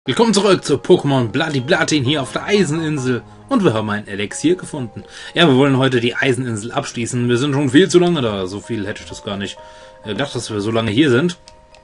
Willkommen zurück zu Pokémon Bloody Platin hier auf der Eiseninsel. Und wir haben ein Elixier gefunden. Ja, wir wollen heute die Eiseninsel abschließen. Wir sind schon viel zu lange da. So viel hätte ich das gar nicht gedacht, dass wir so lange hier sind.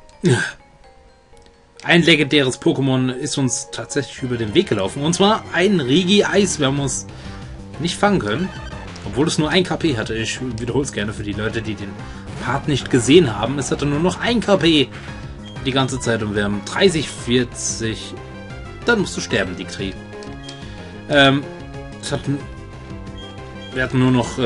Ein legendäres Pokémon ist uns tatsächlich über den Weg gelaufen. Und zwar ein Regice. Wir haben uns nicht fangen können. Obwohl es nur 1 KP hatte. Ich wiederhole es gerne für die Leute, die den Part nicht gesehen haben. Es hatte nur noch 1 KP. Die ganze Zeit und wir haben 30, 40. Dann musst du sterben, Dictri. Wir hatten nur noch.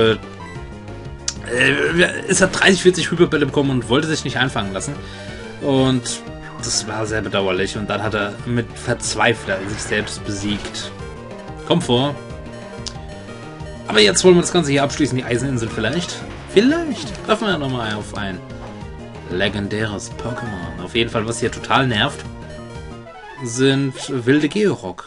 Es hat 30, 40 Hyperbälle bekommen und wollte sich nicht einfangen lassen. Und das war sehr bedauerlich. Und dann hat er mit Verzweifler sich selbst besiegt. Kommt vor. Aber jetzt wollen wir das Ganze hier abschließen, die Eiseninsel vielleicht. Vielleicht treffen wir ja nochmal auf ein legendäres Pokémon. Auf jeden Fall, was hier total nervt, sind wilde Georock.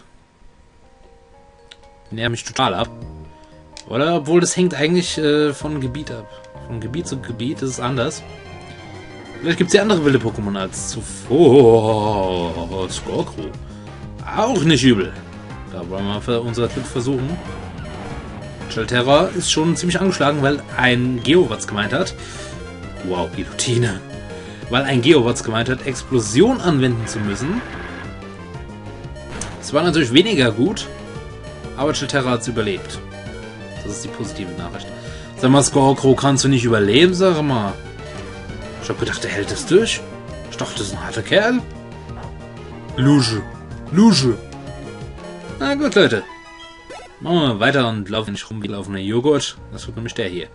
Die nerven mich total ab. Oder? Obwohl, das hängt eigentlich von Gebiet ab. Von Gebiet zu Gebiet ist es anders. Vielleicht gibt es ja andere wilde Pokémon als zuvor. Skorkro. Auch nicht übel. Da wollen wir für unser Glück versuchen. Chelterra ist schon ziemlich angeschlagen, weil ein Geowatz gemeint hat. Wow, Guillotine. Weil ein Geowatz gemeint hat, Explosion anwenden zu müssen. Es war natürlich weniger gut, aber Chelterra hat es überlebt. Das ist die positive Nachricht. Sag mal, Skorkro, kannst du nicht überleben, sag mal. Ich hab gedacht, der hält es durch. Ich dachte, das ist ein harter Kerl. Lusche. Na gut, Leute. Machen wir weiter und laufen nicht rum wie laufender Joghurt. Das wird nämlich der hier.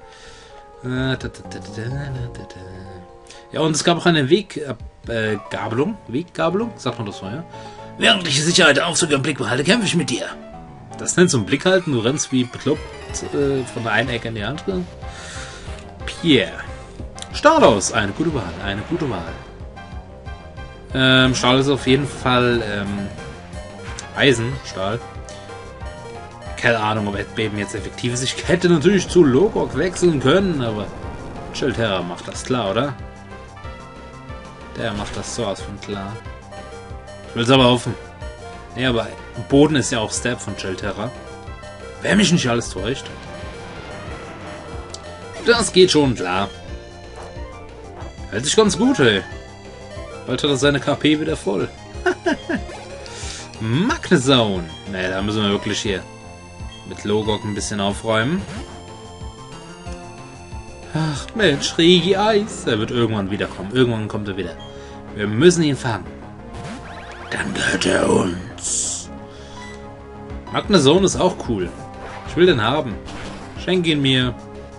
Ja, und es gab auch eine Weggabelung, sagt man das so, ja? Währendliche Sicherheit, Aufzug im Blick behalte, kämpfe ich mit dir. Das nennt so einen Blick halten, du rennst wie bekloppt von der einen Ecke in die andere. Pierre. Stardust, eine gute Wahl, Stahl ist auf jeden Fall Eisenstahl. Keine Ahnung, ob Erdbeben jetzt effektiv ist. Ich hätte natürlich zu Logok wechseln können, aber Chelterra macht das klar, oder? Der macht das sowas von klar. Ich will es aber hoffen. Nee, aber Boden ist ja auch Step von Chelterra. Wer mich nicht alles täuscht. Das geht schon klar. Hält sich ganz gut, ey. Bald hat er seine KP wieder voll. Magnezone. Ne, da müssen wir wirklich hier mit Logok ein bisschen aufräumen. Ach Mensch, Regice. Er wird irgendwann wiederkommen. Irgendwann kommt er wieder. Wir müssen ihn fangen. Dann gehört er uns. Magnezone ist auch cool. Ich will den haben. Schenk ihn mir.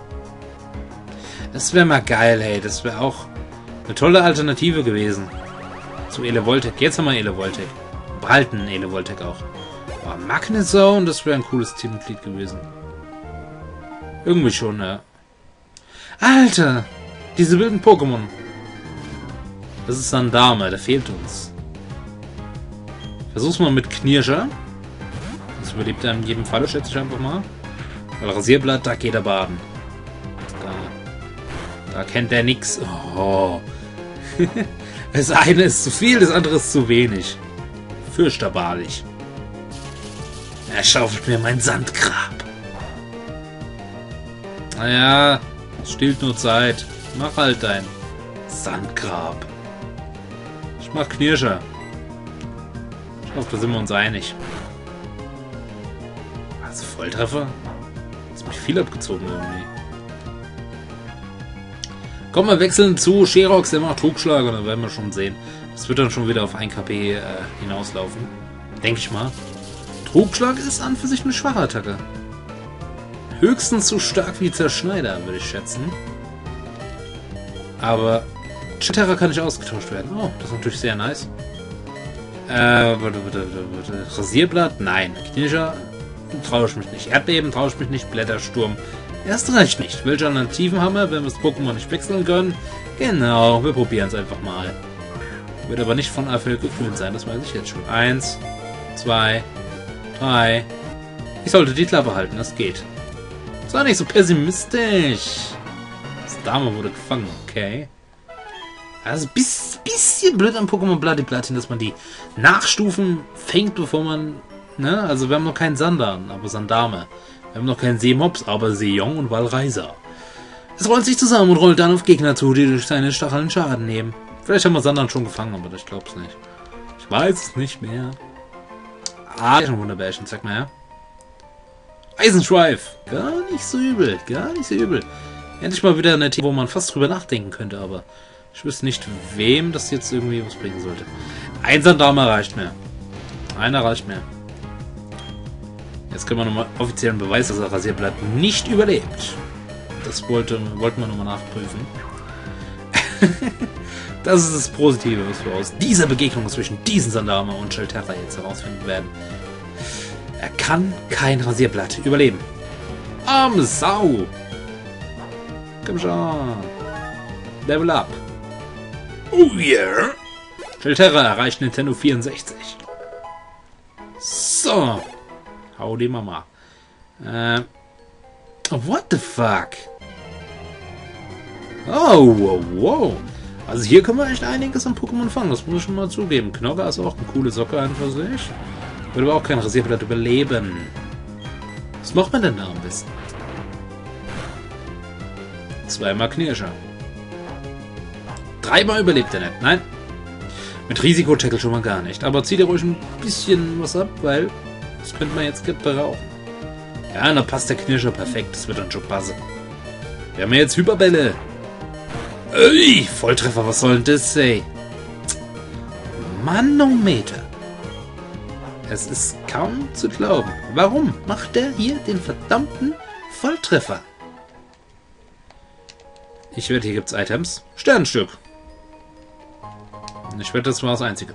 Das wäre mal geil, hey. Das wäre auch eine tolle Alternative gewesen. Zu Elevoltec. Jetzt haben wir Elevoltec. Behalten Elevoltec auch. Aber Magnezone, das wäre ein cooles Teammitglied gewesen. Irgendwie schon, ja. Alter! Diese wilden Pokémon. Das ist Sandame, der fehlt uns. Versuch's mal mit Knirscher. Das überlebt er in jedem Fall, schätze ich einfach mal. Weil Rasierblatt, da geht er baden. Da kennt er nix. Oh. Das eine ist zu viel, das andere ist zu wenig. Fürchterlich. Er schaufelt mir mein Sandgrab. Naja, es stillt nur Zeit. Mach halt dein Sandgrab. Ich mach Knirscher. Ich hoffe, da sind wir uns einig. Also Volltreffer? Ist mich viel abgezogen irgendwie. Komm, wir wechseln zu Sherox, der macht Trugschlag und dann werden wir schon sehen. Das wird dann schon wieder auf 1 KP hinauslaufen. Denke ich mal. Trugschlag ist an für sich eine schwache Attacke. Höchstens so stark wie Zerschneider, würde ich schätzen. Aber Chelterra kann nicht ausgetauscht werden. Oh, das ist natürlich sehr nice. Rasierblatt? Nein. Knirscher? Traue ich mich nicht. Erdbeben? Traue ich mich nicht. Blättersturm? Erst recht nicht. Welche Alternativen haben wir, wenn wir das Pokémon nicht wechseln können? Genau, wir probieren es einfach mal. Wird aber nicht von Erfolg gekrönt sein, das weiß ich jetzt schon. 1, 2, 3. Ich sollte die Klappe halten, das geht. Sei nicht so pessimistisch. Das Dame wurde gefangen, okay. Also bisschen bisschen blöd am Pokémon Bloody Platin, dass man die Nachstufen fängt, bevor man... Ne? Also wir haben noch keinen Sandan, aber Sandame. Wir haben noch keinen Seemops, aber Seejong und Walreiser. Es rollt sich zusammen und rollt dann auf Gegner zu, die durch seine Stacheln Schaden nehmen. Vielleicht haben wir Sandan schon gefangen, aber ich glaub's nicht. Ich weiß es nicht mehr. Ah, schon Wunderbärchen, zeig mal her. Eisenschweif. Gar nicht so übel, gar nicht so übel. Endlich mal wieder eine Team, wo man fast drüber nachdenken könnte, aber ich wüsste nicht, wem das jetzt irgendwie was bringen sollte. Ein Sandama reicht mir. Einer reicht mir. Jetzt können wir nochmal offiziellen Beweis, dass er Rasierblatt nicht überlebt. Das wollten wir nochmal nachprüfen. Das ist das Positive, was wir aus dieser Begegnung zwischen diesen Sandama und Shelterra jetzt herausfinden werden. Er kann kein Rasierblatt überleben. Arme Sau! Komm schon! Level up! Oh yeah! Shelterra erreicht Nintendo 64. So! Hau die Mama. What the fuck? Oh, wow, wow. Also hier können wir echt einiges an Pokémon fangen, das muss ich schon mal zugeben. Knogger ist auch eine coole Socke an für sich. Würde aber auch kein Rasierblatt überleben. Was macht man denn da am besten? Zweimal Knirscher. Dreimal überlebt er nicht. Nein. Mit Risiko-Tackle schon mal gar nicht. Aber zieht ihr ruhig ein bisschen was ab, weil das könnte man jetzt brauchen. Ja, da passt der Knirscher perfekt. Das wird dann schon passen. Wir haben ja jetzt Hyperbälle. Ui, Volltreffer, was soll denn das, ey? Manometer. Es ist kaum zu glauben. Warum macht der hier den verdammten Volltreffer? Ich wette, hier gibt's Items. Sternstück. Ich wette, das war das Einzige.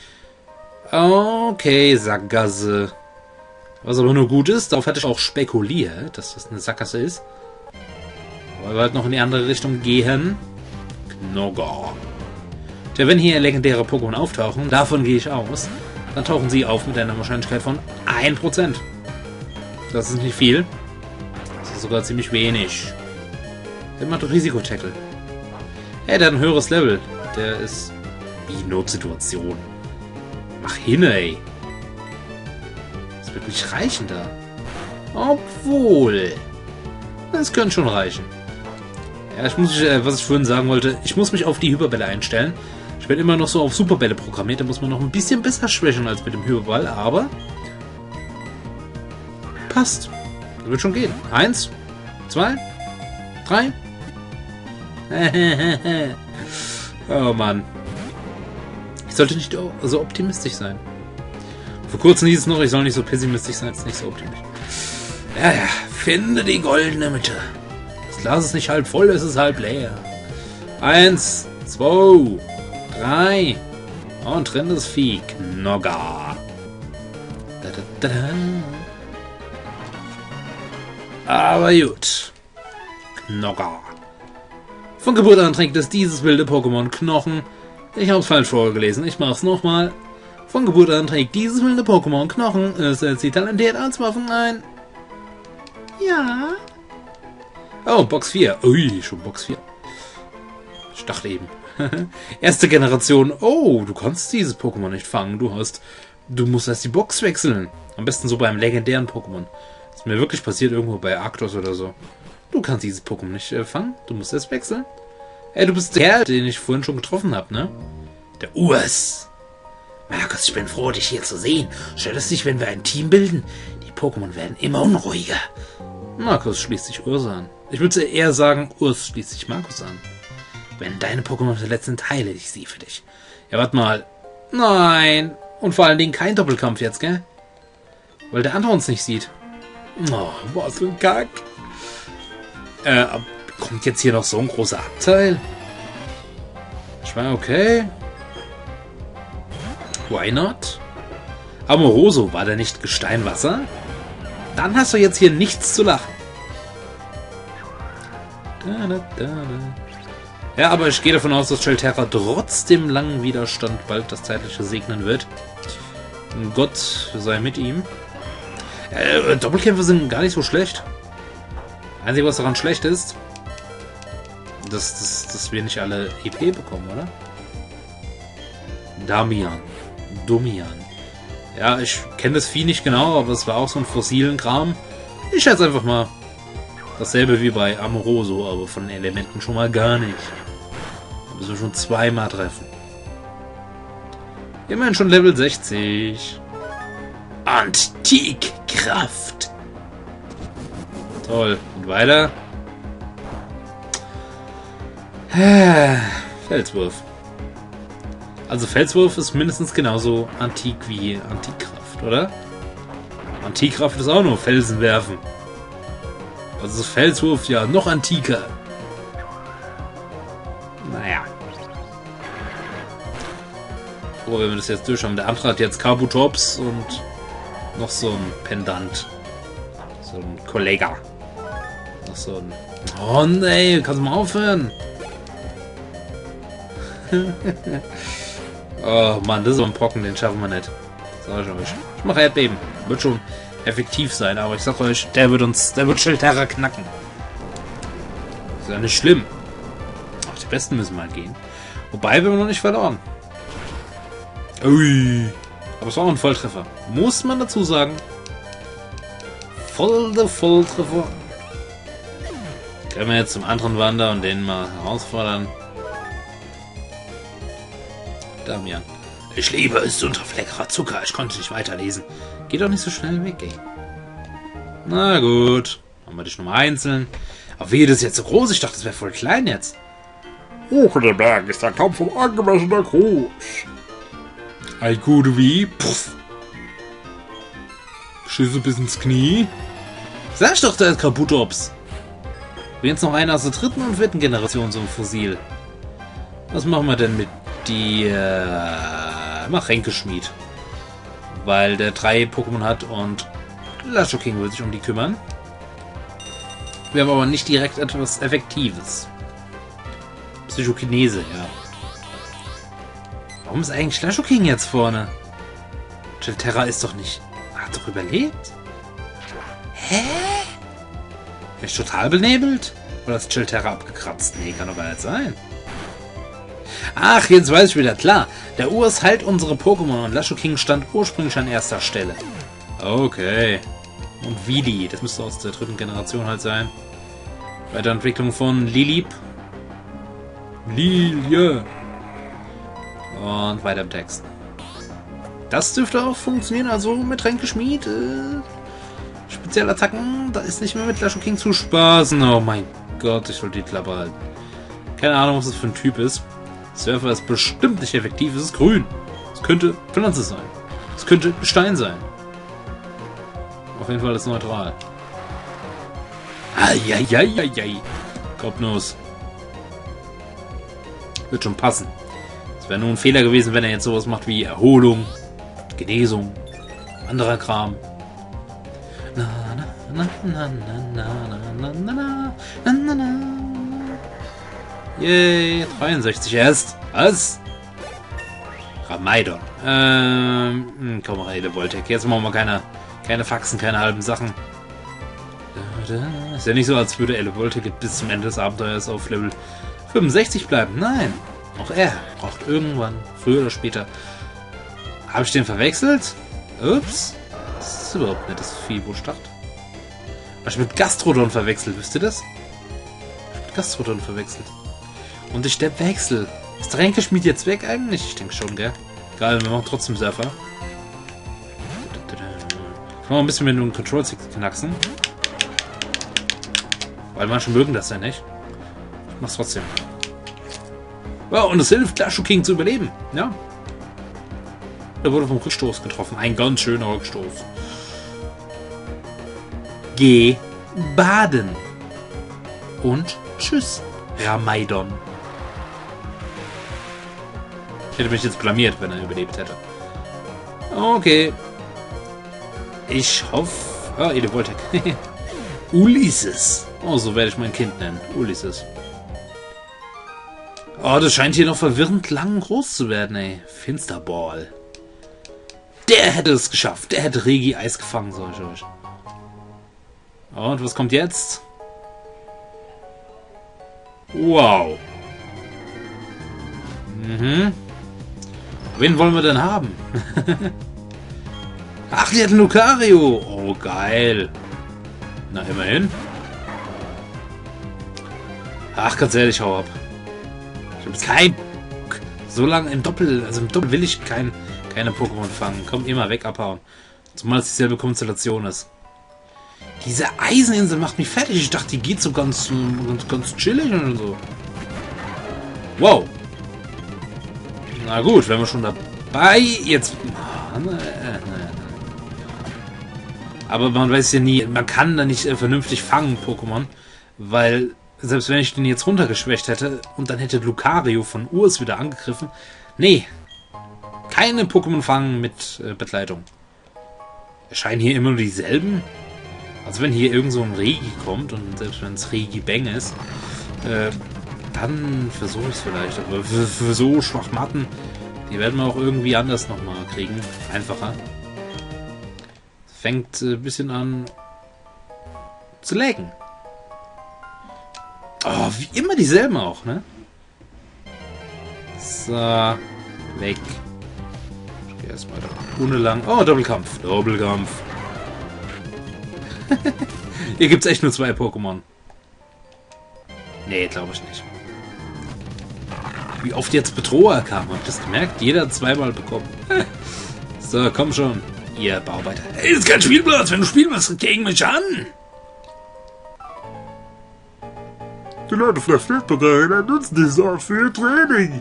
Okay, Sackgasse. Was aber nur gut ist, darauf hatte ich auch spekuliert, dass das eine Sackgasse ist. Weil wir halt noch in die andere Richtung gehen. Knogger. Tja, wenn hier legendäre Pokémon auftauchen, davon gehe ich aus, dann tauchen sie auf mit einer Wahrscheinlichkeit von 1%. Das ist nicht viel. Das ist sogar ziemlich wenig. Der macht Risiko-Tackle. Hey, der hat ein höheres Level. Der ist wie Notsituation. Mach hin, ey. Das wird nicht reichen da. Obwohl. Das könnte schon reichen. Ja, was ich vorhin sagen wollte, ich muss mich auf die Hyperbälle einstellen. Ich bin immer noch so auf Superbälle programmiert, da muss man noch ein bisschen besser schwächen als mit dem Hyperball, aber passt. Das wird schon gehen. 1, 2, 3. Oh Mann. Ich sollte nicht so optimistisch sein. Vor kurzem hieß es noch, ich soll nicht so pessimistisch sein, ist nicht so optimistisch. Ja, finde die goldene Mitte. Das Glas ist nicht halb voll, es ist halb leer. 1, 2, 3. Und drin das Vieh. Knogger. Da, da, da, da. Aber gut. Knogger. Von Geburt an trägt es dieses wilde Pokémon Knochen. Ich hab's falsch vorgelesen, ich mach's nochmal. Von Geburt an trägt dieses wilde Pokémon Knochen. Es setzt sie talentiert als Waffen ein. Ja. Oh, Box 4. Ui, schon Box 4. Ich dachte eben. Erste Generation. Oh, du kannst dieses Pokémon nicht fangen. Du musst erst die Box wechseln. Am besten so beim legendären Pokémon. Das ist mir wirklich passiert irgendwo bei Arctos oder so. Du kannst dieses Pokémon nicht fangen. Du musst erst wechseln. Ey, du bist der Kerl, den ich vorhin schon getroffen habe, ne? Der Urs. Markus, ich bin froh, dich hier zu sehen. Stell es sich, wenn wir ein Team bilden. Die Pokémon werden immer unruhiger. Markus schließt sich Urs an. Ich würde eher sagen, Urs schließt sich Markus an. Wenn deine Pokémon verletzt sind, heile ich sie für dich. Ja, warte mal. Nein. Und vor allen Dingen kein Doppelkampf jetzt, gell? Weil der andere uns nicht sieht. Oh, was für ein Kack. Kommt jetzt hier noch so ein großer Abteil? Ich meine, okay. Why not? Amoroso, war der nicht Gesteinwasser? Dann hast du jetzt hier nichts zu lachen. Ja, aber ich gehe davon aus, dass Shelterra trotz dem langen Widerstand bald das Zeitliche segnen wird. Gott sei mit ihm. Doppelkämpfe sind gar nicht so schlecht. Einzige, was daran schlecht ist, dass wir nicht alle EP bekommen, oder? Damian. Domian. Ja, ich kenne das Vieh nicht genau, aber es war auch so ein fossilen Kram. Ich schätze einfach mal dasselbe wie bei Amoroso, aber von den Elementen schon mal gar nicht. Da müssen wir schon zweimal treffen. Immerhin schon Level 60. Antikkraft. Toll. Und weiter. Felswurf. Also Felswurf ist mindestens genauso antik wie Antikkraft, oder? Antikkraft ist auch nur Felsen werfen. Also ist Felswurf ja noch antiker. Naja. Oh, wenn wir das jetzt durch haben. Der andere hat jetzt Kabutops und noch so ein Pendant. So ein Kollega. Noch so ein... Oh nee, kannst du mal aufhören? Oh Mann, das ist so ein Brocken, den schaffen wir nicht. Sag ich euch. Ich mache Erdbeben. Wird schon effektiv sein, aber ich sag euch, der wird Schildterra knacken. Ist ja nicht schlimm. Ach, die Besten müssen mal gehen. Wobei, wir haben noch nicht verloren. Ui. Aber es war auch ein Volltreffer. Muss man dazu sagen. Volltreffer. Können wir jetzt zum anderen wandern und den mal herausfordern. Damian. Ich liebe es unter leckerer Zucker. Ich konnte nicht weiterlesen. Geht doch nicht so schnell weg, ey. Na gut. Machen wir dich nochmal einzeln. Aber wie, das ist jetzt so groß? Ich dachte, das wäre voll klein jetzt. Hoch in den Bergen ist der Kampf um angemessener groß. Ein Gute wie. Puff. Schüsse bis ins Knie. Sag doch, da ist Kabutops. Wir jetzt noch einer aus der dritten und vierten Generation so ein Fossil. Was machen wir denn mit die mach Ränkeschmied. Weil der 3 Pokémon hat und Lashoking will sich um die kümmern. Wir haben aber nicht direkt etwas Effektives. Psychokinese, ja. Warum ist eigentlich Lashoking jetzt vorne? Schildterra ist doch nicht... Hat doch überlebt? Hä? Bin ich total benebelt? Oder ist Schildterra abgekratzt? Nee, kann doch gar nicht sein. Ach, jetzt weiß ich wieder. Klar, der Urs heilt unsere Pokémon und Lashoking stand ursprünglich an erster Stelle. Okay. Und Vili, das müsste aus der dritten Generation halt sein. Weiterentwicklung von Lilip. Lilie. Und weiter im Text. Das dürfte auch funktionieren, also mit Ränkeschmied. Spezialattacken, da ist nicht mehr mit Lashoking zu spaßen. Oh mein Gott, ich wollte die Klappe halten. Keine Ahnung, was das für ein Typ ist. Surfer ist bestimmt nicht effektiv, es ist grün. Es könnte Pflanze sein. Es könnte Stein sein. Auf jeden Fall ist es neutral. Eieieiei. Kopfnuss. Wird schon passen. Es wäre nur ein Fehler gewesen, wenn er jetzt sowas macht wie Erholung, Genesung, anderer Kram. Na, na, na, na, na, na, na, na, na, na, na. Yay, 63 erst. Was? Ramaidon. Komm mal, Elevoltec. Jetzt machen wir keine Faxen, keine halben Sachen. Ist ja nicht so, als würde Elevoltec bis zum Ende des Abenteuers auf Level 65 bleiben. Nein. Auch er braucht irgendwann, früher oder später. Habe ich den verwechselt? Ups. Das ist überhaupt nicht das Vieh, wo ich dachte. Habe ich mit Gastrodon verwechselt, wisst ihr das? Ich habe mit Gastrodon verwechselt. Und ich der Wechsel. Ist der Ränkeschmied jetzt weg eigentlich? Ich denke schon, gell? Egal, wir machen trotzdem Surfer. Ich mach mal ein bisschen mit dem Control-Stick knacksen. Weil manche mögen das ja nicht. Ich mach's trotzdem. Ja, und es hilft, Lashoking zu überleben. Ja. Er wurde vom Rückstoß getroffen. Ein ganz schöner Rückstoß. Geh baden. Und tschüss, Ramaidon. Ich hätte mich jetzt blamiert, wenn er überlebt hätte. Okay. Ich hoffe... Ah, Elevoltec. Ulysses. Oh, so werde ich mein Kind nennen. Ulysses. Oh, das scheint hier noch verwirrend lang und groß zu werden, ey. Finsterball. Der hätte es geschafft. Der hätte Regi Eis gefangen, sag ich euch. Und was kommt jetzt? Wow. Mhm. Wen wollen wir denn haben? Ach, die hat einen Lucario. Oh, geil. Na, immerhin. Ach, ganz ehrlich, hau ab. Ich hab jetzt kein... So lange im Doppel... Also im Doppel will ich keine Pokémon fangen. Komm, immer weg, abhauen. Zumal es dieselbe Konstellation ist. Diese Eiseninsel macht mich fertig. Ich dachte, die geht so ganz chillig und so. Wow. Na gut, wenn wir schon dabei... Jetzt... Aber man weiß ja nie, man kann da nicht vernünftig fangen, Pokémon, weil selbst wenn ich den jetzt runtergeschwächt hätte und dann hätte Lucario von Urs wieder angegriffen, nee, keine Pokémon fangen mit Begleitung. Erscheinen hier immer nur dieselben? Also wenn hier irgend so ein Regi kommt und selbst wenn es Regibang ist, dann versuche ich es vielleicht, aber für so Schwachmatten, die werden wir auch irgendwie anders nochmal kriegen, einfacher. Fängt ein bisschen an zu laggen. Oh, wie immer dieselben auch, ne? So, weg. Ich gehe erstmal da ohne lang. Oh, Doppelkampf. Doppelkampf. Hier gibt es echt nur 2 Pokémon. Nee, glaube ich nicht. Wie oft jetzt Bedroher kam, habt ihr das gemerkt? Jeder hat 2-mal bekommen. So, komm schon. Ihr Bauarbeiter. Hey, das ist kein Spielplatz, wenn du spielen willst, gegen mich an! Die Leute vielleicht bereit, nutzen die Sache für ihr Training.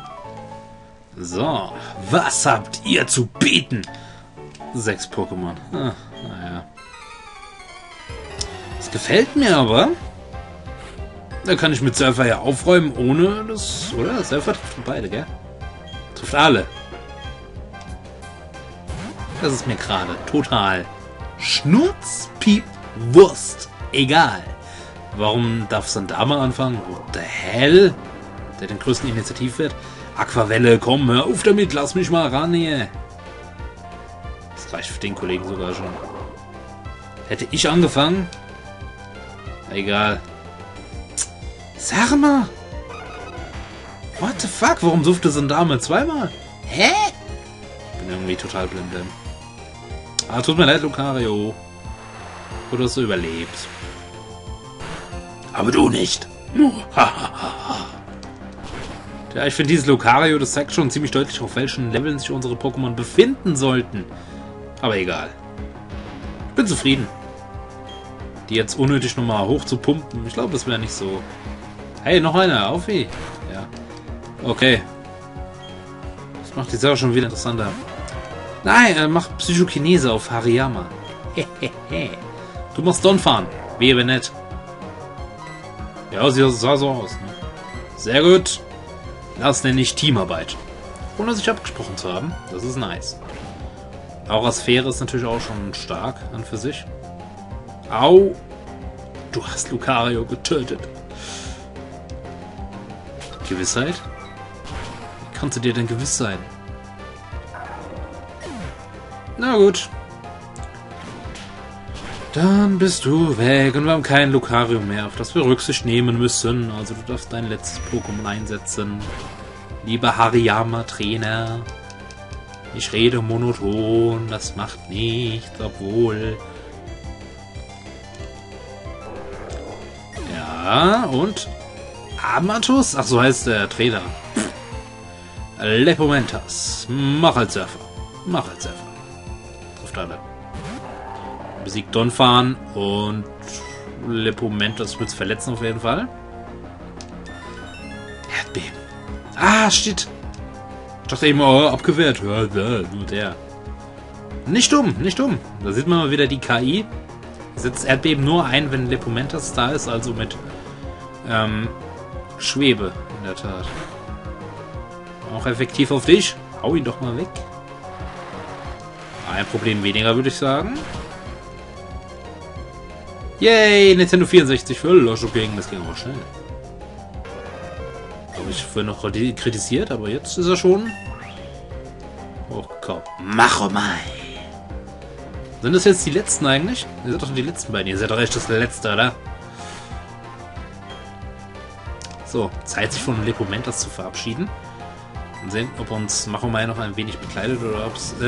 So, was habt ihr zu bieten? 6 Pokémon. Naja. Das gefällt mir aber. Da kann ich mit Surfer ja aufräumen, ohne das... Oder? Surfer trifft beide, gell? Trifft alle. Das ist mir gerade total Schnurz, Piep, Wurst. Egal. Warum darf Sandama anfangen? What the hell? Der den größten Initiativwert? Aquavelle, komm, hör auf damit, lass mich mal ran hier. Das reicht für den Kollegen sogar schon. Hätte ich angefangen? Egal. Sag mal. What the fuck? Warum suchte Sandama 2-mal? Hä? Ich bin irgendwie total blind. Ah, tut mir leid, Lucario. Du hast überlebt. Aber du nicht. Ja, ich finde dieses Lucario, das zeigt schon ziemlich deutlich, auf welchen Leveln sich unsere Pokémon befinden sollten. Aber egal. Ich bin zufrieden. Die jetzt unnötig nochmal hoch zu pumpen. Ich glaube, das wäre nicht so... Hey, noch einer. Auf wie? Ja. Okay. Das macht die Sache schon wieder interessanter. Nein, mach Psychokinese auf Hariyama. Hehehe. Du machst Donphan. Wehe nett. Ja, sie sah so aus. Ne? Sehr gut. Das nenne ich Teamarbeit. Ohne sich abgesprochen zu haben. Das ist nice. Aurasphäre ist natürlich auch schon stark an für sich. Au. Du hast Lucario getötet. Gewissheit? Wie kannst du dir denn gewiss sein? Na gut. Dann bist du weg und wir haben kein Lucario mehr, auf das wir Rücksicht nehmen müssen. Also du darfst dein letztes Pokémon einsetzen. Lieber Hariyama-Trainer. Ich rede monoton, das macht nichts, obwohl... Ja, und... Amatus? Ach, so heißt der Trainer. Lepomentas. Mach als Surfer. Mach als Surfer. Trifft alle. Besiegt Donphan und Lepomentas wird es verletzen auf jeden Fall. Erdbeben. Ah, shit. Ich dachte eben, oh, abgewehrt. Ja, nur der. Nicht dumm, nicht dumm. Da sieht man mal wieder die KI. Setzt Erdbeben nur ein, wenn Lepomentas da ist, also mit Schwebe, in der Tat. Auch effektiv auf dich. Hau ihn doch mal weg. Ein Problem weniger, würde ich sagen. Yay, Nintendo 64 für Losch King. Das ging aber schnell. Habe ich vorhin noch kritisiert, aber jetzt ist er schon hochgekommen. Mach mal. Sind das jetzt die letzten eigentlich? Ihr seid doch die letzten beiden. Ihr seid doch echt das letzte, oder? So, Zeit sich von Lepomentas zu verabschieden. Mal sehen, ob uns Machomai noch ein wenig bekleidet oder ob es...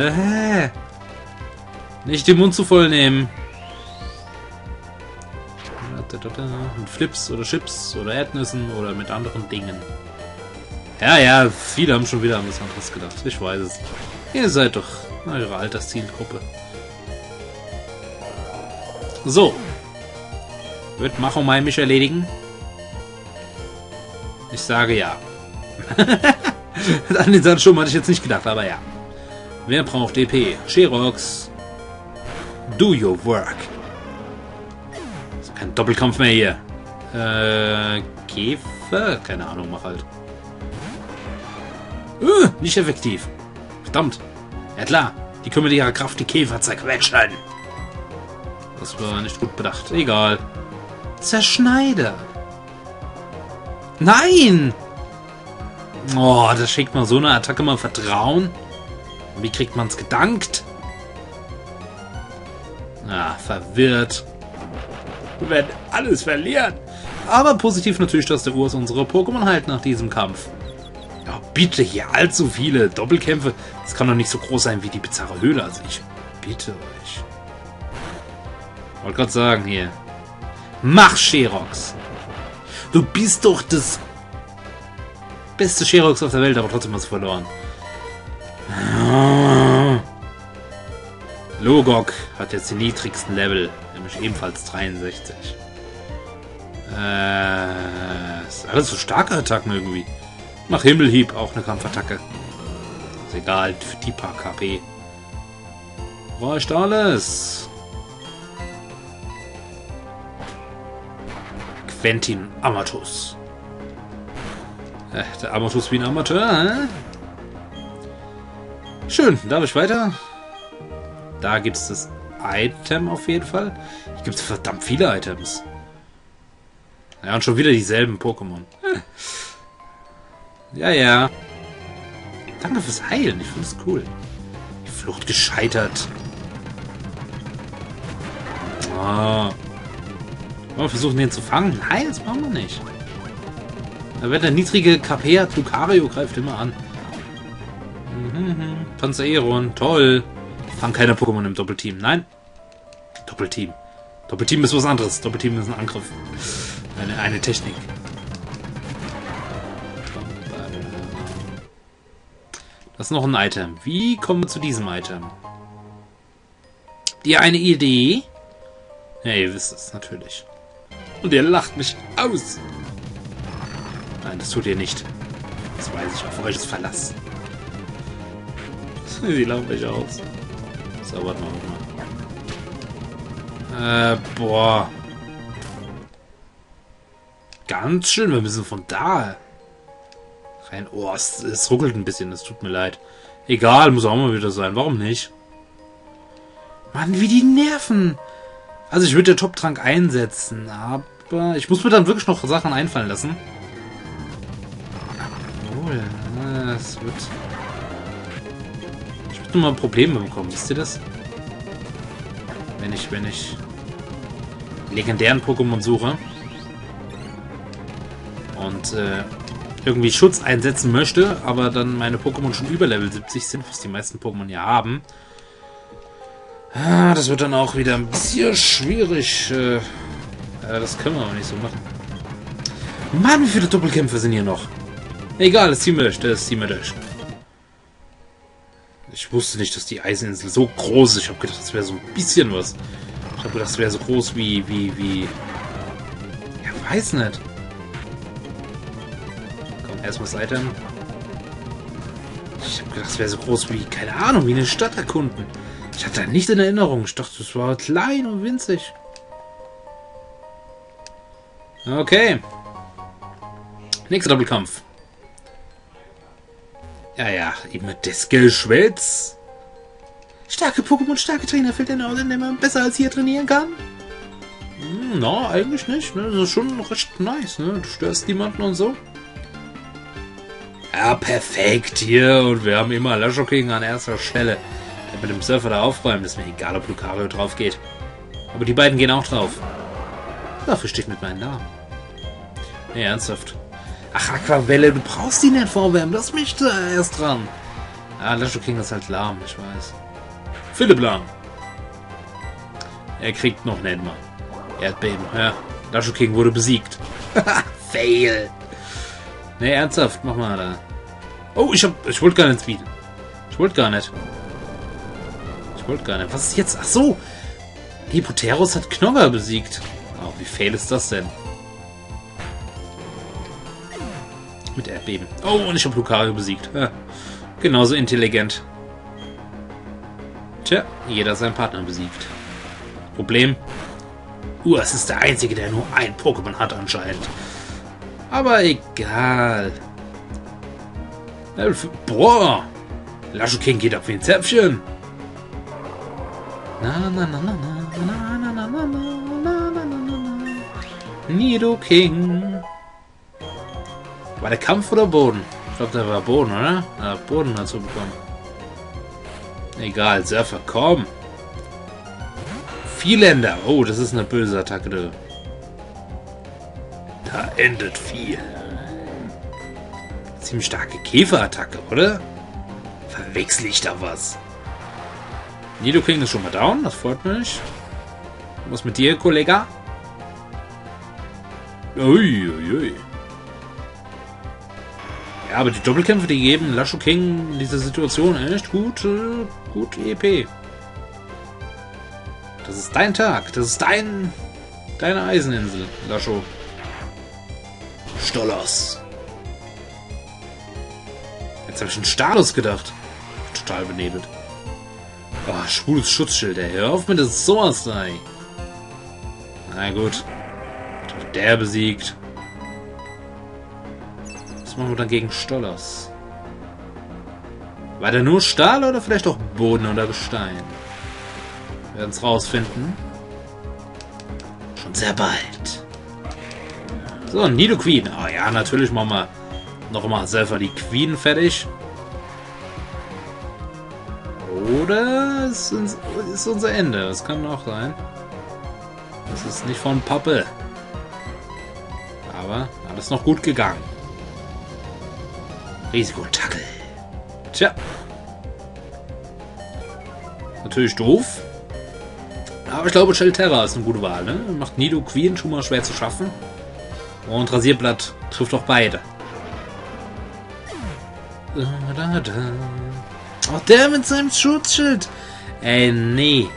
nicht den Mund zu voll nehmen. Mit Flips oder Chips oder Erdnüssen oder mit anderen Dingen. Ja, viele haben schon wieder an was anderes gedacht. Ich weiß es. Ihr seid doch eure Alterszielgruppe. So. Wird Machomai mich erledigen? Ich sage ja. An den Sandsturm hatte ich jetzt nicht gedacht, aber ja. Wer braucht EP? Sherox. Do your work. Ist kein Doppelkampf mehr hier. Käfer? Keine Ahnung, mach halt. Nicht effektiv. Verdammt. Ja klar, die können mit ihrer Kraft die Käfer zerquetschen. Das war nicht gut bedacht. Egal. Zerschneider. Nein! Oh, das schenkt man so eine Attacke mal Vertrauen. Wie kriegt man es gedankt? Verwirrt. Wir werden alles verlieren. Aber positiv natürlich, dass der Urs unsere Pokémon heilt nach diesem Kampf. Ja, bitte hier allzu viele Doppelkämpfe. Das kann doch nicht so groß sein wie die bizarre Höhle. Also ich bitte euch. Wollte gerade sagen hier. Mach Sherox. Du bist doch das beste Sherox auf der Welt, aber trotzdem hast du verloren. Logok hat jetzt den niedrigsten Level, nämlich ebenfalls 63. Ist alles so starke Attacken irgendwie. Mach Himmelhieb, auch eine Kampfattacke. Ist egal, für die paar KP. Reicht alles. Quentin Amatus. Der Amatus wie ein Amateur, hä? Schön, darf ich weiter? Da gibt es das Item auf jeden Fall. Hier gibt es verdammt viele Items. Ja, und schon wieder dieselben Pokémon. Ja. Danke fürs Heilen, ich finde es cool. Die Flucht gescheitert. Oh. Wir versuchen den zu fangen. Nein, das machen wir nicht. Da wird der niedrige KP hat, Lucario greift immer an. Panzeron, toll. Fang keine Pokémon im Doppelteam. Nein. Doppelteam. Doppelteam ist was anderes. Doppelteam ist ein Angriff. Eine Technik. Das ist noch ein Item. Wie kommen wir zu diesem Item? Habt ihr eine Idee? Ja, ihr wisst es natürlich. Und ihr lacht mich aus. Nein, das tut ihr nicht. Das weiß ich. Auf euch ist Verlass. Sie lachen mich aus. So, warte mal. Boah. Ganz schön, wir müssen von da rein. Oh, es ruckelt ein bisschen, es tut mir leid. Egal, muss auch mal wieder sein. Warum nicht? Mann, wie die nerven. Also ich würde den Top-Trank einsetzen, aber ich muss mir dann wirklich noch Sachen einfallen lassen. Obwohl, es wird... Ich würde nur mal Probleme bekommen, wisst ihr das? Wenn ich legendären Pokémon suche und irgendwie Schutz einsetzen möchte, aber dann meine Pokémon schon über Level 70 sind, was die meisten Pokémon ja haben. Das wird dann auch wieder ein bisschen schwierig. Das können wir aber nicht so machen. Mann, wie viele Doppelkämpfe sind hier noch? Egal, das ziehen wir durch. Ich wusste nicht, dass die Eiseninsel so groß ist. Ich habe gedacht, das wäre so ein bisschen was. Ich habe gedacht, das wäre so groß wie... Ja, weiß nicht. Komm, erstmal das Item. Ich habe gedacht, das wäre so groß wie, keine Ahnung, wie eine Stadt erkunden. Ich hatte da nicht in Erinnerung. Ich dachte, das war klein und winzig. Okay. Nächster Doppelkampf. Ja, immer das Geschwätz. Starke Pokémon, starke Trainer fällt der Norden, der man besser als hier trainieren kann? Na, eigentlich nicht. Ne? Das ist schon recht nice. Ne? Du störst niemanden und so. Ja, perfekt hier. Und wir haben immer Lashoking an erster Stelle. Der mit dem Surfer da aufräumen. Ist mir egal, ob Lucario drauf geht. Aber die beiden gehen auch drauf. Dafür steht mit meinem Namen. Nee, ernsthaft. Ach, Aquavelle, du brauchst die nicht vorwärmen. Lass mich da erst dran. Ah, Lasho King ist halt lahm, ich weiß. Philipp lahm. Er kriegt noch nicht mal. Erdbeben, ja. Lasho King wurde besiegt. Fail. Ne, ernsthaft, mach mal da. Oh, ich wollte gar nicht speeden. Ich wollte gar nicht. Was ist jetzt? Ach so. Hippoteros hat Knogger besiegt. Oh, wie fail ist das denn? Mit Erdbeben. Oh, und ich habe Lucario besiegt. Ja. Genauso intelligent. Tja, jeder seinen Partner besiegt. Problem? Es ist der Einzige, der nur ein Pokémon hat anscheinend. Aber egal. Boah! Lasho King geht ab wie ein Zäpfchen. Nido King. War der Kampf oder Boden? Ich glaube, der war Boden, oder? Boden dazu bekommen. Egal, Surfer, komm. Vielländer. Oh, das ist eine böse Attacke, du. Da endet viel. Ziemlich starke Käferattacke, oder? Verwechsel ich da was? Nidoking ist schon mal down, das freut mich. Was mit dir, Kollege? Uiuiui. Ja, aber die Doppelkämpfe, die geben Lasho King in dieser Situation echt gut EP. Das ist dein Tag. Das ist deine Eiseninsel, Lasho. Stolos. Jetzt habe ich einen Status gedacht. Total benebelt. Oh, schwules Schutzschild, ey. Hör auf mit das sowas da. Na gut. Der besiegt. Was machen wir dann gegen Stolos? War der nur Stahl oder vielleicht auch Boden oder Gestein? Wir werden es rausfinden. Schon sehr bald. So, Nidoqueen. Oh ja, natürlich machen wir nochmal selber die Queen fertig. Oder es ist unser Ende. Das kann auch sein. Das ist nicht von Pappe. Aber alles noch gut gegangen. Risikotackle. Tja. Natürlich doof. Aber ich glaube, Shelterra ist eine gute Wahl. Ne? Macht Nidoqueen schon mal schwer zu schaffen. Und Rasierblatt trifft auch beide. Ach, der mit seinem Schutzschild. Ey, nee.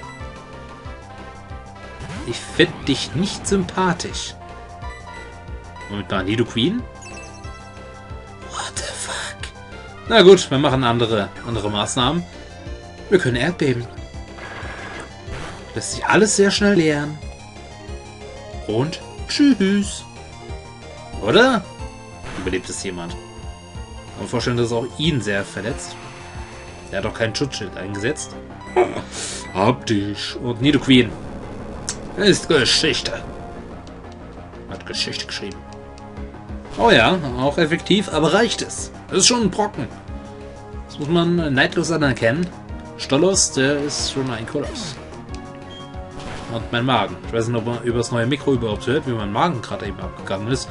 Ich finde dich nicht sympathisch. Und mal Nidoqueen? What the fuck? Na gut, wir machen andere Maßnahmen. Wir können Erdbeben. Lässt sich alles sehr schnell leeren. Und tschüss. Oder? Überlebt es jemand? Ich kann mir vorstellen, dass es auch ihn sehr verletzt. Er hat doch kein Schutzschild eingesetzt. Hab dich. Und Nidoqueen. Ist Geschichte. Hat Geschichte geschrieben. Oh ja, auch effektiv, aber reicht es? Das ist schon ein Brocken. Das muss man neidlos anerkennen. Stolos, der ist schon ein Koloss. Und mein Magen. Ich weiß nicht, ob man über das neue Mikro überhaupt hört, wie mein Magen gerade eben abgegangen ist.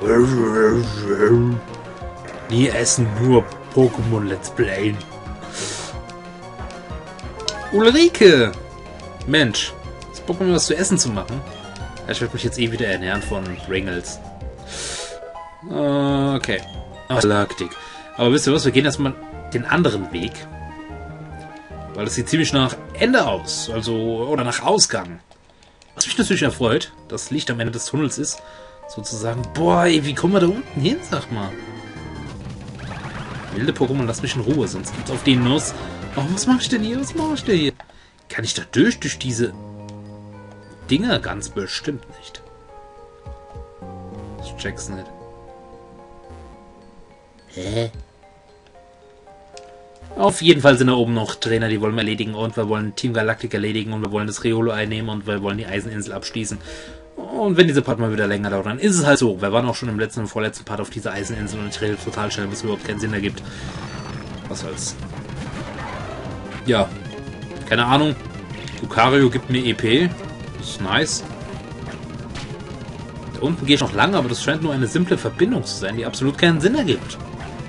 Die essen nur Pokémon Let's Play. Ulrike! Mensch, ist Bock mir was zu essen zu machen? Ich werde mich jetzt eh wieder ernähren von Pringles. Okay. Galaktik. Aber wisst ihr was, wir gehen erstmal den anderen Weg. Weil es sieht ziemlich nach Ende aus. Also, oder nach Ausgang. Was mich natürlich erfreut, das Licht am Ende des Tunnels ist. Sozusagen, boah, ey, wie kommen wir da unten hin, sag mal. Wilde Pokémon, lass mich in Ruhe, sonst gibt's auf den Nuss. Oh, was mach ich denn hier? Was mach ich denn hier? Kann ich da durch diese Dinger? Ganz bestimmt nicht. Ich check's nicht. Hä? Auf jeden Fall sind da oben noch Trainer, die wollen wir erledigen und wir wollen Team Galactic erledigen und wir wollen das Riolo einnehmen und wir wollen die Eiseninsel abschließen. Und wenn dieser Part mal wieder länger dauert, dann ist es halt so. Wir waren auch schon im letzten und vorletzten Part auf dieser Eiseninsel und ich rede total schnell, bis es überhaupt keinen Sinn ergibt. Was soll's. Ja. Keine Ahnung. Lucario gibt mir EP. Das ist nice. Da unten gehe ich noch lang, aber das scheint nur eine simple Verbindung zu sein, die absolut keinen Sinn ergibt.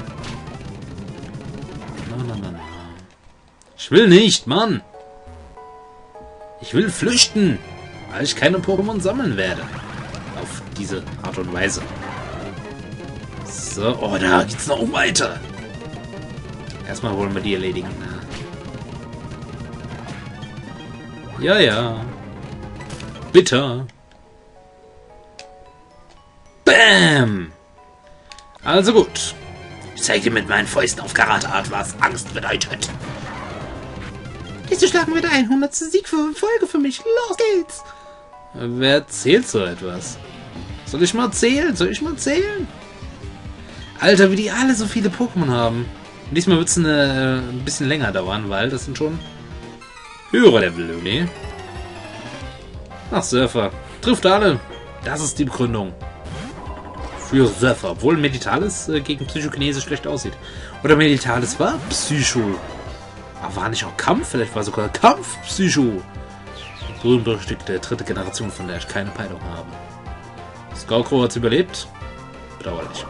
Na. Ich will nicht, Mann! Ich will flüchten, weil ich keine Pokémon sammeln werde. Auf diese Art und Weise. So, oh, da geht's noch weiter. Erstmal wollen wir die erledigen. Ja. Bitter. Bam! Also gut. Ich zeige dir mit meinen Fäusten auf Karate-Art, was Angst bedeutet. Diese schlagen wieder 100. Sieg für Folge für mich. Los geht's! Wer zählt so etwas? Soll ich mal zählen? Alter, wie die alle so viele Pokémon haben. Und diesmal wird es ein bisschen länger dauern, weil das sind schon höhere Level, irgendwie. Ach, Surfer. Trifft alle. Das ist die Begründung. Für Surfer. Obwohl Meditalis gegen Psychokinese schlecht aussieht. Oder Meditalis war Psycho. Aber war nicht auch Kampf? Vielleicht war sogar Kampf Psycho. Berühmt-berüchtigte dritte Generation, von der ich keine Peilung habe. Scarecrow hat es überlebt. Bedauerlich.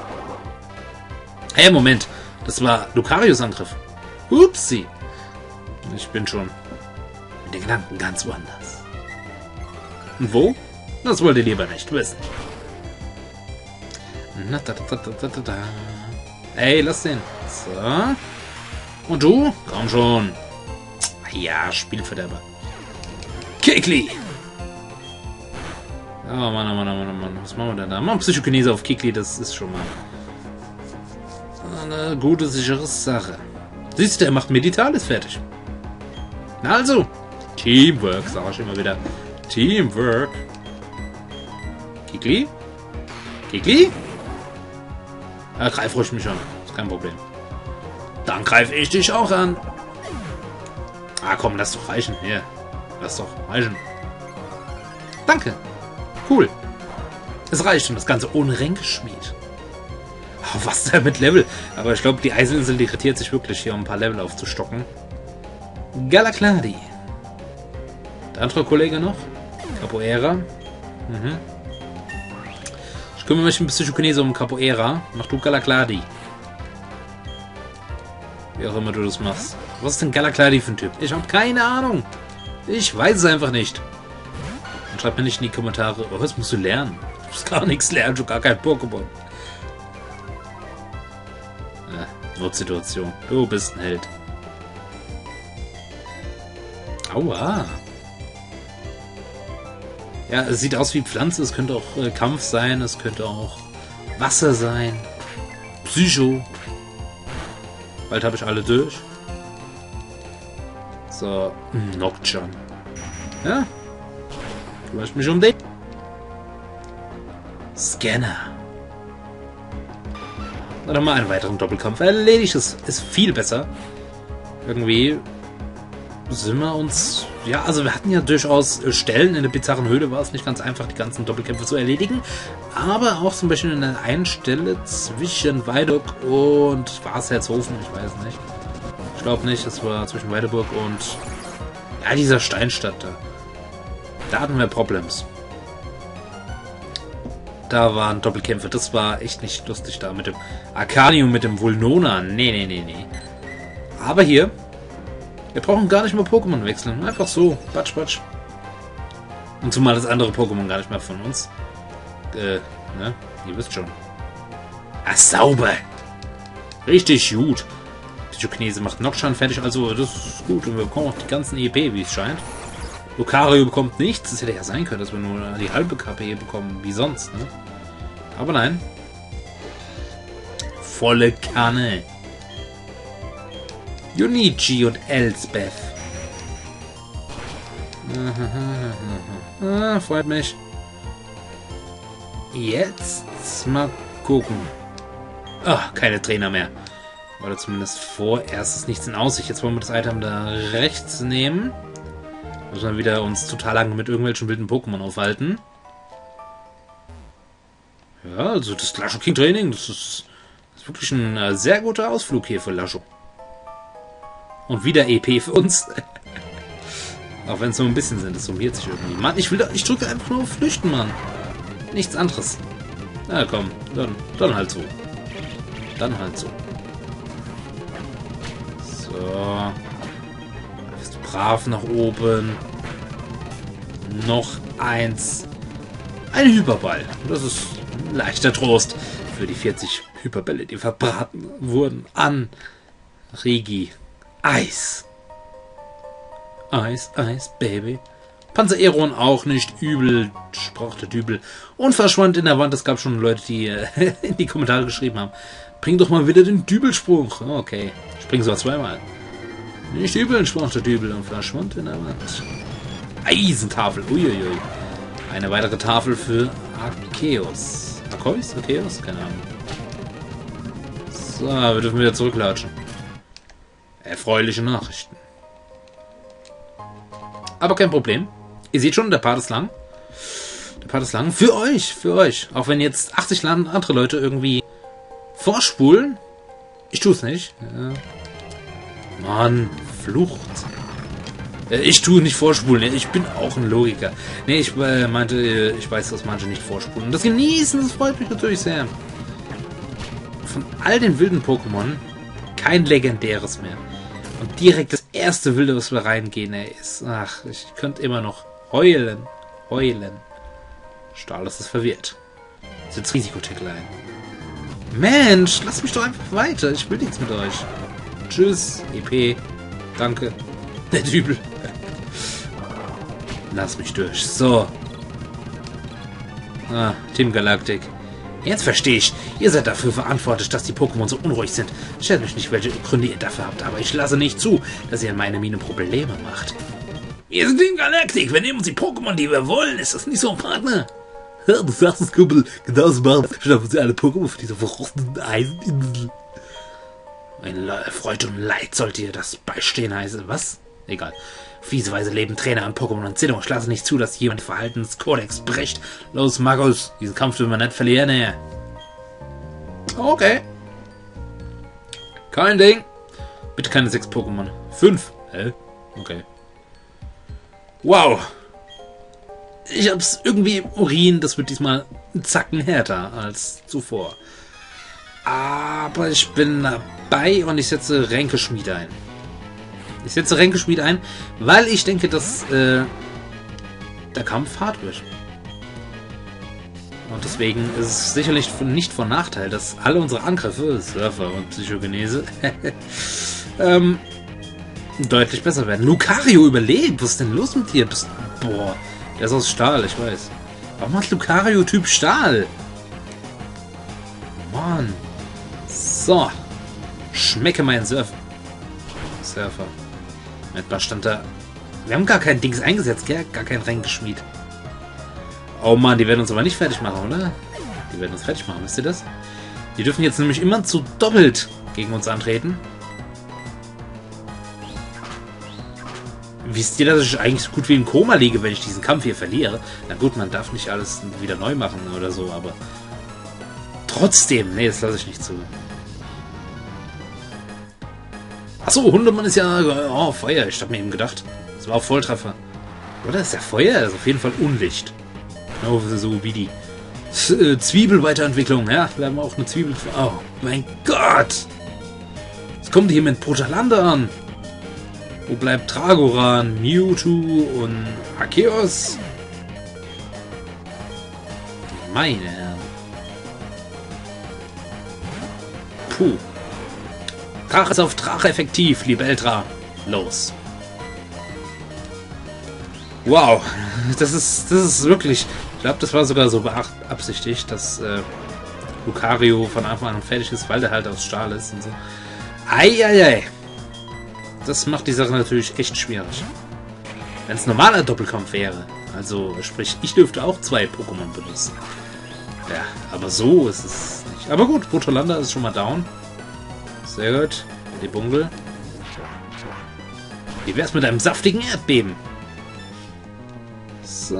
Hey, Moment. Das war Lucarios Angriff. Upsi. Ich bin schon mit den Gedanken ganz woanders. Und wo? Das wollt ihr lieber nicht wissen. Ey, lass den. So. Und du? Komm schon. Ja, Spielverderber. Kekli! Oh Mann. Was machen wir denn da? Machen Psychokinese auf Kekli, das ist schon mal eine gute, sichere Sache. Siehst du, er macht Meditalis fertig. Na also, Teamwork, sag ich immer wieder. Teamwork. Kekli? Kekli? Ja, greif ruhig mich an. Ist kein Problem. Dann greife ich dich auch an. Ah, komm, lass doch reichen. Hier. Lass doch reichen. Danke. Cool. Es reicht und das Ganze ohne Ränkeschmied. Oh, was da mit Level? Aber ich glaube, die Eiseninsel irritiert sich wirklich hier, um ein paar Level aufzustocken. Galacladi. Der andere Kollege noch. Capoeira. Ich kümmere mich ein bisschen Psychokinese um Capoeira. Mach du Galacladi. Wie auch immer du das machst. Was ist denn Galacladi für ein Typ? Ich habe keine Ahnung. Ich weiß es einfach nicht. Und schreib mir nicht in die Kommentare, oh, was musst du lernen? Du musst gar nichts lernen, schon gar kein Pokémon. Notsituation. Du bist ein Held. Aua. Ja, es sieht aus wie Pflanze. Es könnte auch Kampf sein. Es könnte auch Wasser sein. Psycho. Bald habe ich alle durch. So, Nocturne. Ja. Kümmere ich mich um den. Scanner. Oder mal einen weiteren Doppelkampf erledigt. Das ist viel besser. Irgendwie sind wir uns... Ja, also wir hatten ja durchaus Stellen. In der bizarren Höhle war es nicht ganz einfach, die ganzen Doppelkämpfe zu erledigen. Aber auch zum Beispiel in der einen Stelle zwischen Weideburg und... War es Herzhofen? Ich weiß nicht. Ich glaube nicht. Es war zwischen Weideburg und... Ja, dieser Steinstadt da. Da hatten wir Problems. Da waren Doppelkämpfe. Das war echt nicht lustig da mit dem Arcanium, mit dem Vulnona. Nee. Aber hier, wir brauchen gar nicht mehr Pokémon wechseln. Einfach so. Batsch. Und zumal das andere Pokémon gar nicht mehr von uns. Ne? Ihr wisst schon. Ah, sauber. Richtig gut. Psychokinese macht Nocturne fertig. Also, das ist gut. Und wir bekommen auch die ganzen EP, wie es scheint. Lucario bekommt nichts. Das hätte ja sein können, dass wir nur die halbe KP bekommen, wie sonst, ne? Aber nein. Volle Kanne. Junichi und Elsbeth. Freut mich. Jetzt mal gucken. Ach, keine Trainer mehr. Oder zumindest vorerst ist nichts in Aussicht. Jetzt wollen wir das Item da rechts nehmen. Müssen wir wieder uns total lang mit irgendwelchen wilden Pokémon aufhalten. Ja, also das Lasho King Training, das ist wirklich ein sehr guter Ausflug hier für Lasho. Und wieder EP für uns. Auch wenn es nur ein bisschen sind, das summiert sich irgendwie. Mann, ich drücke einfach nur auf Flüchten, Mann. Nichts anderes. Na komm, dann halt so. Dann halt so. So. Bist brav nach oben. Noch eins. Ein Hyperball. Das ist ein leichter Trost für die 40 Hyperbälle, die verbraten wurden an Regi. Eis. Eis, Eis, Baby. Panzer-Aeron auch nicht übel, sprach der Dübel und verschwand in der Wand. Es gab schon Leute, die in die Kommentare geschrieben haben, bring doch mal wieder den Dübelsprung. Okay, spring sogar zweimal. Nicht übel, sprach der Dübel und verschwand in der Wand. Eisentafel, uiuiui. Eine weitere Tafel für Arceus. Arceus? Keine Ahnung. So, wir dürfen wieder zurücklatschen. Erfreuliche Nachrichten. Aber kein Problem. Ihr seht schon, der Part ist lang. Der Part ist lang. Für euch. Auch wenn jetzt 80 andere Leute irgendwie vorspulen. Ich tue es nicht. Ja. Mann, Flucht. Ich tue nicht vorspulen. Ich bin auch ein Logiker. Nee, ich meinte, ich weiß, dass manche nicht vorspulen. Das Genießen, das freut mich natürlich sehr. Von all den wilden Pokémon kein legendäres mehr. Und direkt das erste Wilde, was wir reingehen, ist... Ach, ich könnte immer noch heulen. Stahl ist verwirrt. Setzt Risikotackle ein. Mensch, lasst mich doch einfach weiter. Ich will nichts mit euch. Tschüss, EP. Danke. Der Dübel. Lass mich durch. So. Team Galactic. Jetzt verstehe ich. Ihr seid dafür verantwortlich, dass die Pokémon so unruhig sind. Stellt euch nicht, welche Gründe ihr dafür habt, aber ich lasse nicht zu, dass ihr in meine Mine Probleme macht. Wir sind Team Galactic. Wir nehmen uns die Pokémon, die wir wollen. Ist das nicht so ein Partner? Ja, du sagst es, Kumpel. Genau so machen. Schnappen sie alle Pokémon für diese verrosteten Eiseninsel. Meine Freude und Leid sollte ihr das beistehen heißen. Was? Egal. Auf diese Weise leben Trainer und Pokémon und Sinnoh. Ich lasse nicht zu, dass jemand Verhaltenskodex bricht. Los, Markus. Diesen Kampf will man nicht verlieren. Okay. Kein Ding. Bitte keine 6 Pokémon. 5. Hä? Okay. Wow. Ich hab's irgendwie im Urin. Das wird diesmal ein Zacken härter als zuvor. Aber ich bin dabei und ich setze Ränkeschmied ein. Weil ich denke, dass der Kampf hart wird. Und deswegen ist es sicherlich nicht von Nachteil, dass alle unsere Angriffe, Surfer und Psychogenese, deutlich besser werden. Lucario überlebt. Was ist denn los mit dir? Boah, der ist aus Stahl, ich weiß. Warum hat Lucario Typ Stahl? Mann. So. Schmecke meinen Surfer. Etwa stand da... Wir haben gar kein Dings eingesetzt, gell? Gar kein Ränkeschmied. Oh Mann, die werden uns aber nicht fertig machen, oder? Die werden uns fertig machen, wisst ihr das? Die dürfen jetzt nämlich immer zu doppelt gegen uns antreten. Wisst ihr, dass ich eigentlich so gut wie im Koma liege, wenn ich diesen Kampf hier verliere? Na gut, man darf nicht alles wieder neu machen oder so, aber... Trotzdem, nee, das lasse ich nicht zu. Achso, Hundemann ist ja... Oh, Feuer. Ich hab mir eben gedacht. Das war auch Volltreffer. Oder ist ja Feuer? Das ist auf jeden Fall Unlicht. Genau so wie die Zwiebelweiterentwicklung. Ja, wir haben auch eine Zwiebel... Oh, mein Gott! Was kommt hier mit Brutalander an? Wo bleibt Dragoran, Mewtwo und Arceus? Meine Herren. Puh. Drache ist auf Drache effektiv, liebe Eltra. Los. Wow. Das ist wirklich... Ich glaube, das war sogar so beabsichtigt, dass Lucario von Anfang an fertig ist, weil der halt aus Stahl ist und so. Eieiei. Das macht die Sache natürlich echt schwierig. Wenn es normaler Doppelkampf wäre, also sprich, ich dürfte auch 2 Pokémon benutzen. Ja, aber so ist es nicht. Aber gut, Brutalander ist schon mal down. Sehr gut. Die Bungle. Wie wär's mit einem saftigen Erdbeben? So.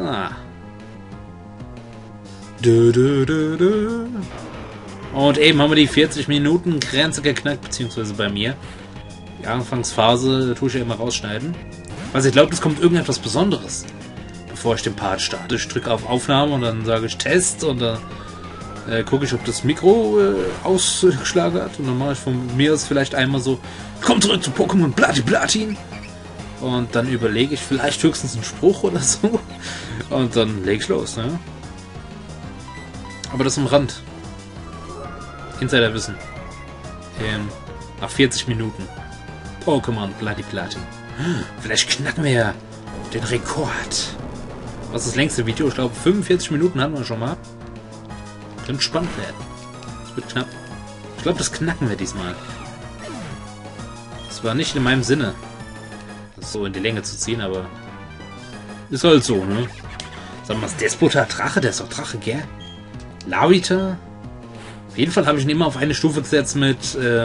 Und eben haben wir die 40-Minuten-Grenze geknackt, beziehungsweise bei mir. Die Anfangsphase tue ich ja immer rausschneiden. Also ich glaube, es kommt irgendetwas Besonderes, bevor ich den Part starte. Ich drücke auf Aufnahme und dann sage ich Test und dann gucke ich, ob das Mikro ausgeschlagen hat. Und dann mache ich von mir aus vielleicht einmal so, komm zurück zu Pokémon Platin. Und dann überlege ich vielleicht höchstens einen Spruch oder so. Und dann lege ich los, ne? Aber das am Rand. Insiderwissen. Nach 40 Minuten. Pokémon Platin. Vielleicht knacken wir ja den Rekord. Was ist das längste Video? Ich glaube 45 Minuten hatten wir schon mal. Könnte spannend werden. Das wird knapp. Ich glaube, das knacken wir diesmal. Das war nicht in meinem Sinne, das so in die Länge zu ziehen, aber ist halt so, ne? Sag mal, was Despota Drache? Der ist doch Drache, gell? Larita? Auf jeden Fall habe ich ihn immer auf eine Stufe gesetzt mit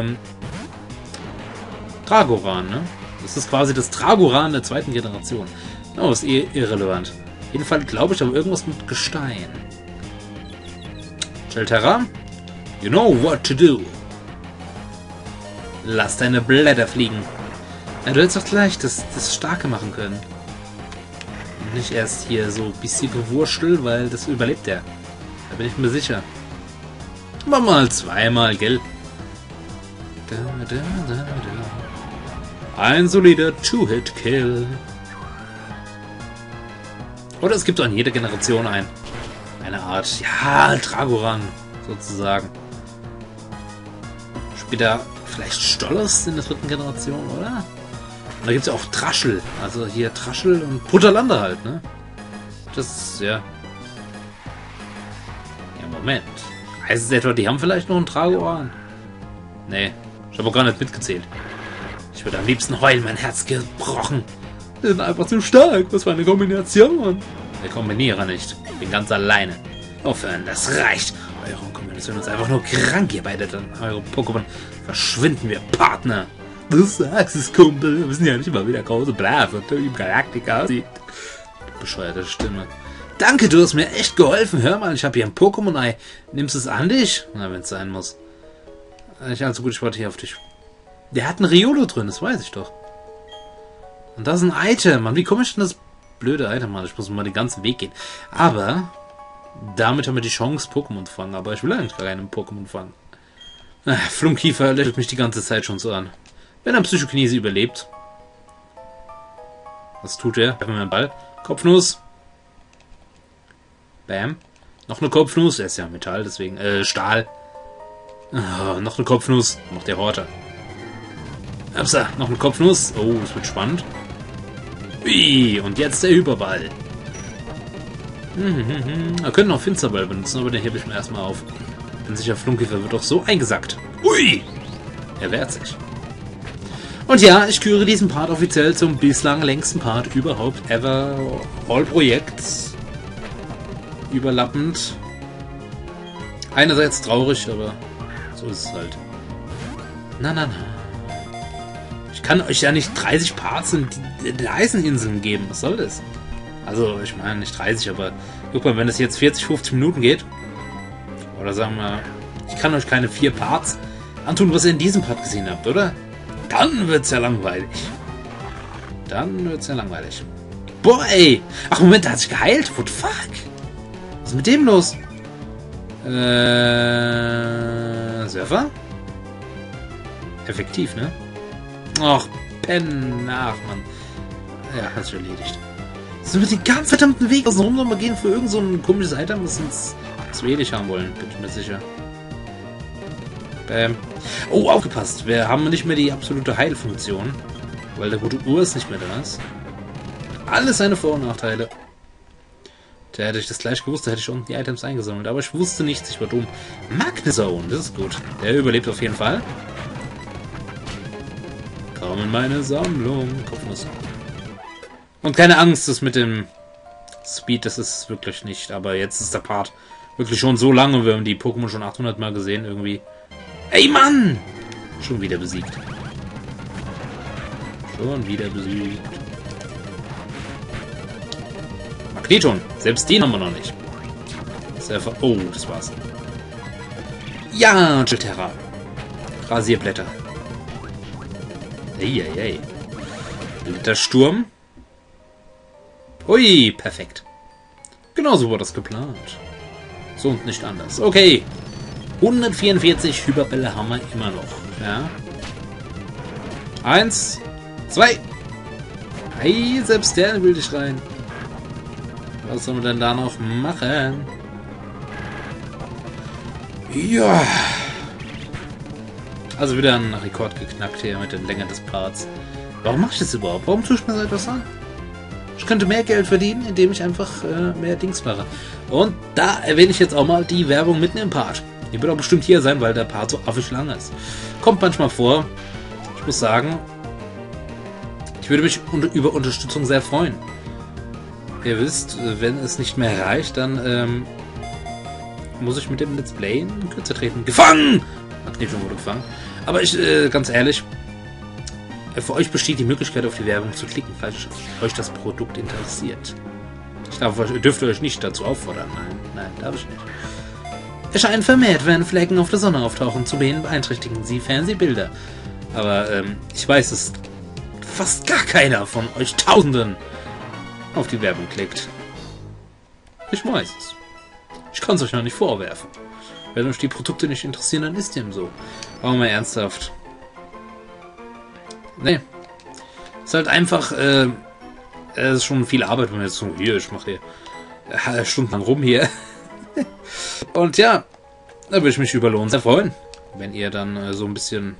Dragoran, ne? Das ist quasi das Dragoran der zweiten Generation. Oh, ist eh irrelevant. Auf jeden Fall glaube ich aber irgendwas mit Gestein. Shelterra, you know what to do. Lass deine Blätter fliegen. Ja, du hättest doch gleich das Starke machen können. Und nicht erst hier so ein bisschen gewurschtelt, weil das überlebt er. Da bin ich mir sicher. Mach mal zweimal, gell? Ein solider Two-Hit-Kill. Oder es gibt auch in jeder Generation eine Art, ja, Dragoran, sozusagen. Später vielleicht Stollers in der dritten Generation, oder? Und da gibt es ja auch Traschel. Also hier Traschel und Putterlander halt, ne? Das ist, ja... Ja, Moment. Heißt es etwa, die haben vielleicht noch einen Dragoran? Nee, ich habe auch gar nicht mitgezählt. Ich würde am liebsten heulen, mein Herz gebrochen. Die sind einfach zu stark. Was für eine Kombination. Wir kombinieren nicht. Ich bin ganz alleine. Aufhören, das reicht. Eure Kombination ist einfach nur krank, ihr beide. Dann eure Pokémon verschwinden wir, Partner. Du sagst es, Kumpel. Wir müssen ja nicht immer wieder große Blase und im Galaktika aussieht. Bescheuerte Stimme. Danke, du hast mir echt geholfen. Hör mal, ich habe hier ein Pokémon-Ei. Nimmst du es an dich? Na, wenn es sein muss. Nicht allzu gut, ich warte hier auf dich. Der hat ein Riolo drin, das weiß ich doch. Und das ist ein Item. Mann, wie komme ich denn das blöde Item an? Ich muss mal den ganzen Weg gehen. Aber damit haben wir die Chance, Pokémon zu fangen. Aber ich will eigentlich gar keinen Pokémon fangen. Flunkiefer lächelt mich die ganze Zeit schon so an. Wenn er Psychokinese überlebt. Was tut er? Werfen wir einen Ball. Kopfnuss. Bam. Noch eine Kopfnuss. Er ist ja Metall, deswegen. Stahl. Oh, noch eine Kopfnuss. Noch der Horter. Upsa, noch eine Kopfnuss. Oh, es wird spannend. Ui, und jetzt der Überball. Wir können noch Finsterball benutzen, aber den hebe ich mir erstmal auf. Bin sicher, Flunkiefer wird doch so eingesackt. Ui! Er wehrt sich. Und ja, ich küre diesen Part offiziell zum bislang längsten Part überhaupt ever. All Projekts. Überlappend. Einerseits traurig, aber so ist es halt. Na. Ich kann euch ja nicht 30 Parts in den Eiseninseln geben. Was soll das? Also, ich meine nicht 30, aber guck mal, wenn es jetzt 40, 50 Minuten geht, oder sagen wir, ich kann euch keine 4 Parts antun, was ihr in diesem Part gesehen habt, oder? Dann wird's ja langweilig. Boah, ey! Ach, Moment, der hat sich geheilt? What the fuck? Was ist mit dem los? Surfer? Effektiv, ne? Ach, Pen. Ach, Mann. Ja, hat sich erledigt. Sollen wir den ganzen verdammten Weg außenrum nochmal gehen für irgend so ein komisches Item, was wir eh nicht haben wollen, bin ich mir sicher. Bam. Oh, aufgepasst. Wir haben nicht mehr die absolute Heilfunktion, weil der gute Urs nicht mehr da ist. Alles seine Vor- und Nachteile. Da hätte ich das gleich gewusst, da hätte ich unten die Items eingesammelt. Aber ich wusste nichts, ich war dumm. Magnezone, das ist gut. Der überlebt auf jeden Fall. Komm in meine Sammlung. Kopfnuss. Und keine Angst, das mit dem Speed, das ist wirklich nicht. Aber jetzt ist der Part wirklich schon so lange. Wir haben die Pokémon schon 800 Mal gesehen irgendwie. Ey, Mann! Schon wieder besiegt. Magneton. Selbst den haben wir noch nicht. Surfer. Oh, das war's. Ja, Chilterra. Rasierblätter. Eieiei. Blättersturm. Ui, perfekt. Genauso wurde das geplant. So und nicht anders. Okay. 144 Hyperbälle haben wir immer noch. Ja. 1, 2. Hey, selbst der will dich rein. Was soll man denn da noch machen? Ja. Also wieder ein Rekord geknackt hier mit den Längen des Parts. Warum mache ich das überhaupt? Warum tue ich mir so etwas an? Ich könnte mehr Geld verdienen, indem ich einfach mehr Dings mache. Und da erwähne ich jetzt auch mal die Werbung mitten im Part. Die wird auch bestimmt hier sein, weil der Part so affig lang ist. Kommt manchmal vor. Ich muss sagen, ich würde mich über Unterstützung sehr freuen. Ihr wisst, wenn es nicht mehr reicht, dann muss ich mit dem Let's Play in Kürze treten. Gefangen! Magneton wurde gefangen. Aber ich, ganz ehrlich, für euch besteht die Möglichkeit, auf die Werbung zu klicken, falls euch das Produkt interessiert. Ich dürfte euch nicht dazu auffordern. Nein, darf ich nicht. Erscheinen vermehrt, wenn Flecken auf der Sonne auftauchen. Zu beeinträchtigen sie Fernsehbilder. Aber ich weiß, dass fast gar keiner von euch Tausenden auf die Werbung klickt. Ich weiß es. Ich kann es euch noch nicht vorwerfen. Wenn euch die Produkte nicht interessieren, dann ist dem so. Aber mal ernsthaft. Nee. Ist halt einfach, es ist schon viel Arbeit, wenn man jetzt so, hier, ich mache hier stundenlang rum hier. Und ja, da würde ich mich über Lohn sehr freuen, wenn ihr dann so ein bisschen,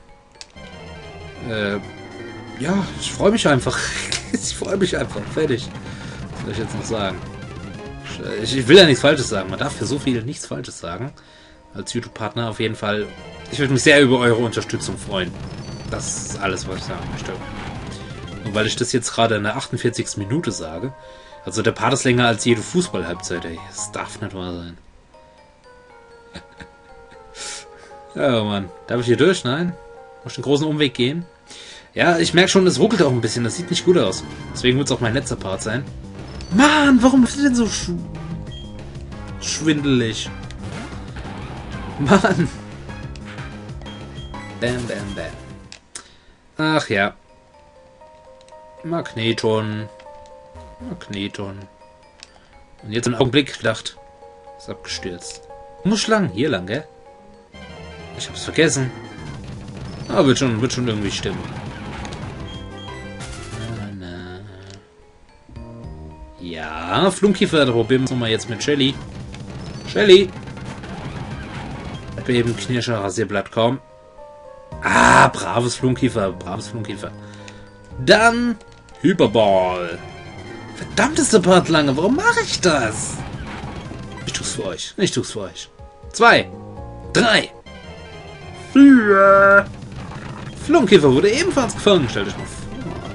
ja, ich freue mich einfach. Ich freue mich einfach. Fertig. Was soll ich jetzt noch sagen? Ich will ja nichts Falsches sagen. Man darf für so viel nichts Falsches sagen. Als YouTube-Partner auf jeden Fall. Ich würde mich sehr über eure Unterstützung freuen. Das ist alles, was ich sagen möchte. Und weil ich das jetzt gerade in der 48. Minute sage, also der Part ist länger als jede Fußball-Halbzeit, ey. Das darf nicht wahr sein. Oh Mann. Darf ich hier durch? Nein? Muss ich den großen Umweg gehen? Ja, ich merke schon, es ruckelt auch ein bisschen. Das sieht nicht gut aus. Deswegen wird es auch mein letzter Part sein. Mann, warum ist das denn so schwindelig? Mann. Bam, bam, bam. Ach ja. Magneton. Und jetzt im Augenblick gedacht, ist abgestürzt. Muss lang, hier lang, gell? Ich hab's vergessen. Aber wird schon irgendwie stimmen. Ja, Flunkiefer, da probieren wir es nochmal jetzt mit Shelly. Shelly! Beben, Knirscher, Rasierblatt, kaum. Ah, braves Flunkiefer. Dann Hyperball. Verdammt ist der Part lange, warum mache ich das? Ich tu's für euch. 2, 3, 4. Flunkiefer wurde ebenfalls gefangen, stellt euch mal vor.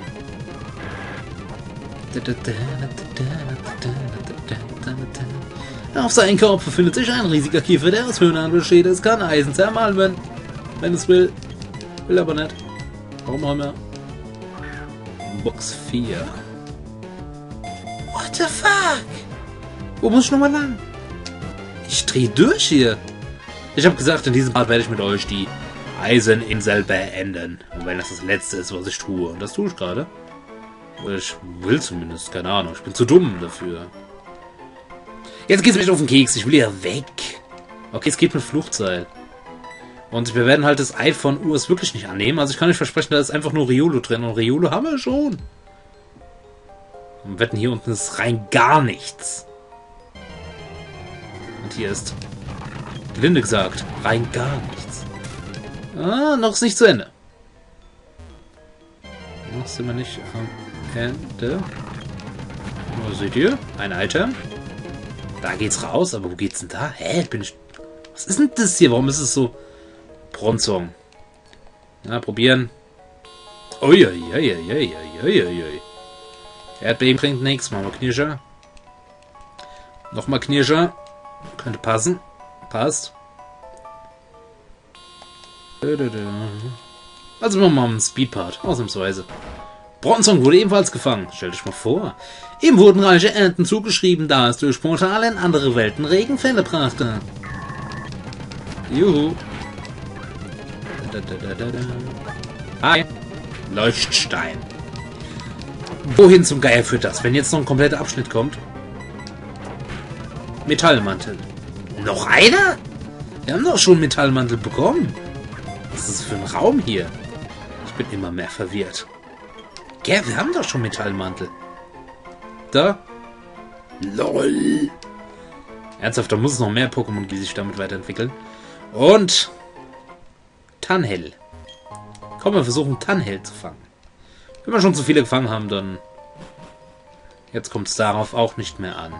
Auf seinem Kopf befindet sich ein riesiger Kiefer, der aus Hörnern besteht. Es kann Eisen zermahlen, wenn es will. Will aber nicht. Warum auch immer. Box 4. What the fuck? Wo muss ich nochmal lang? Ich dreh durch hier. Ich habe gesagt, in diesem Part werde ich mit euch die Eiseninsel beenden. Und wenn das Letzte ist, was ich tue. Und das tue ich gerade. Oder ich will zumindest, keine Ahnung. Ich bin zu dumm dafür. Jetzt geht's mir nicht auf den Keks. Ich will ja weg. Okay, es geht mit Fluchtseil. Und wir werden halt das Ei von Urs wirklich nicht annehmen. Also ich kann nicht versprechen, da ist einfach nur Riolo drin. Und Riolo haben wir schon. Und wetten, hier unten ist rein gar nichts. Und hier ist, gelinde gesagt, rein gar nichts. Ah, noch ist nicht zu Ende. Noch sind wir nicht am Ende. Oh, seht ihr? Ein Item. Da geht's raus, aber wo geht's denn da? Hä? Was ist denn das hier? Warum ist es so? Bronzong. Na, probieren. Uiuiuiuiuiui. Erdbeben bringt nichts. Machen wir Knirscher. Nochmal Knirscher. Könnte passen. Passt. Also machen wir mal einen Speedpart. Ausnahmsweise. Bronzong wurde ebenfalls gefangen. Stellt euch mal vor. Ihm wurden reiche Ernten zugeschrieben, da es durch Portale in andere Welten Regenfälle brachte. Juhu. Hi. Leuchtstein. Wohin zum Geier führt das, wenn jetzt noch ein kompletter Abschnitt kommt? Metallmantel. Noch einer? Wir haben doch schon Metallmantel bekommen. Was ist das für ein Raum hier? Ich bin immer mehr verwirrt. Gell, wir haben doch schon Metallmantel. Da? LOL. Ernsthaft, da muss es noch mehr Pokémon, die sich damit weiterentwickeln. Und Tanhell. Komm, wir versuchen Tanhell zu fangen. Wenn wir schon zu viele gefangen haben, dann... Jetzt kommt es darauf auch nicht mehr an.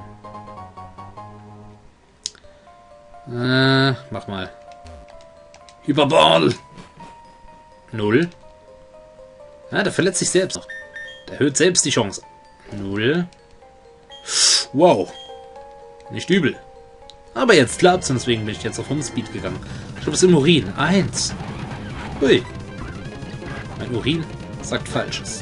Mach mal. Hyperball! 0. Ah, der verletzt sich selbst noch. Der erhöht selbst die Chance. 0. Wow. Nicht übel. Aber jetzt klappt's, deswegen bin ich jetzt auf Homespeed gegangen. Ich glaube, es ist im Urin. 1. Hui. Mein Urin sagt Falsches.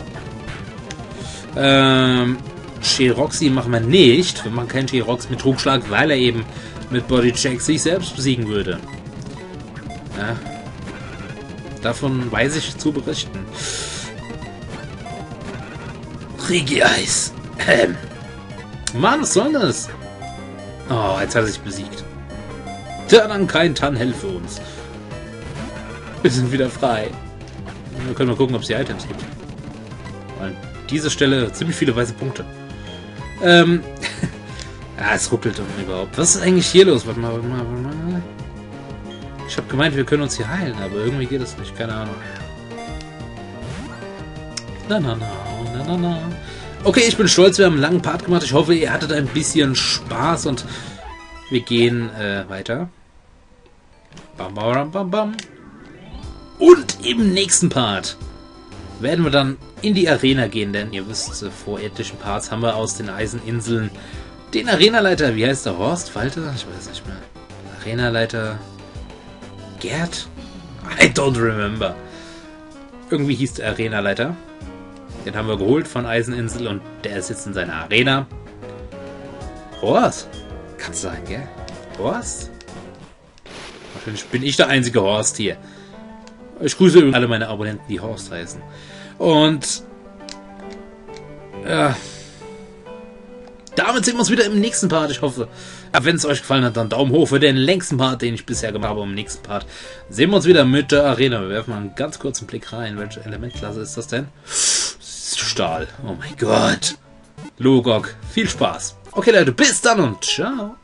Sheroxy machen wir nicht. Wir machen keinen Sherox mit Trugschlag, weil er eben mit Bodycheck sich selbst besiegen würde. Ja. Davon weiß ich zu berichten. Regie-Eis. Mann, was soll das? Oh, jetzt hat er sich besiegt. Tja, dann kein Tanhell für uns. Wir sind wieder frei. Wir können mal gucken, ob es die Items gibt. An dieser Stelle ziemlich viele weiße Punkte. Ja, es ruckelt doch überhaupt. Was ist eigentlich hier los? Warte mal. Ich habe gemeint, wir können uns hier heilen, aber irgendwie geht das nicht. Keine Ahnung. Na. Okay, ich bin stolz, wir haben einen langen Part gemacht. Ich hoffe, ihr hattet ein bisschen Spaß und wir gehen weiter. Bam. Und im nächsten Part werden wir dann in die Arena gehen, denn ihr wisst, vor etlichen Parts haben wir aus den Eiseninseln den Arenaleiter, wie heißt der? Horst? Walter? Ich weiß nicht mehr. Arenaleiter Gerd? I don't remember. Irgendwie hieß der Arenaleiter. Den haben wir geholt von Eiseninsel und der ist jetzt in seiner Arena. Horst? Kann's sein, gell? Horst? Wahrscheinlich bin ich der einzige Horst hier. Ich grüße alle meine Abonnenten, die Horst heißen. Und ja, damit sehen wir uns wieder im nächsten Part. Ich hoffe, wenn es euch gefallen hat, dann Daumen hoch für den längsten Part, den ich bisher gemacht habe. Im nächsten Part sehen wir uns wieder mit der Arena. Wir werfen mal einen ganz kurzen Blick rein. Welche Elementklasse ist das denn? Stahl. Oh mein Gott. Logok. Viel Spaß. Okay, Leute, bis dann und ciao.